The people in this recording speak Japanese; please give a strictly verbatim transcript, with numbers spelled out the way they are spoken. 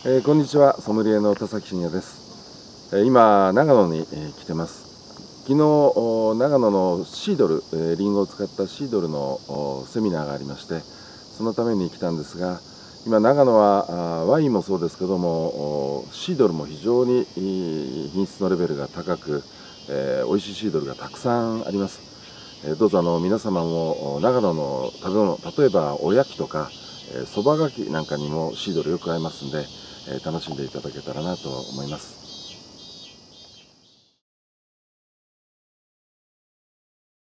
えー、こんにちは、ソムリエの田崎真也です。えー、今長野に、えー、来てます。昨日長野のシードル、えー、リンゴを使ったシードルのセミナーがありまして、そのために来たんですが、今長野はワインもそうですけどもシードルも非常に品質のレベルが高く、えー、美味しいシードルがたくさんあります。えー、どうぞあの皆様も長野の食べ物、例えばおやきとかそばがきなんかにもシードルよく合いますんで、楽しんでいただけたらなと思います。